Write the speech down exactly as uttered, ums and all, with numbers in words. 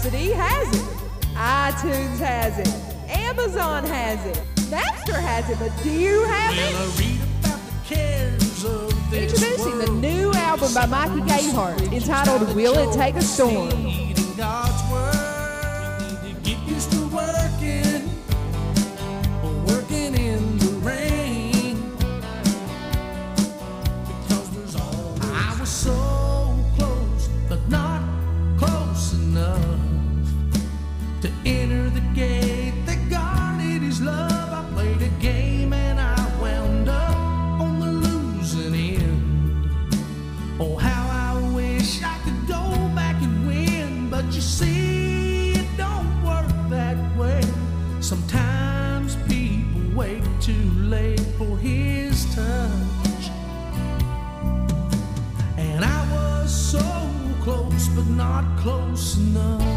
Rhapsody has it. iTunes has it. Amazon has it. Napster has it, but do you have it? Well, I read about the cares of this Introducing the world. new album by Mikey Gayheart entitled Will It Take a Storm? In God's word, you get used to working, working in the rain. Because there's always I was so close, but not close enough to enter the gate that guarded his love. I played a game and I wound up on the losing end. Oh, how I wish I could go back and win, but you see, it don't work that way. Sometimes people wait too late for his touch, and I was so close, but not close enough.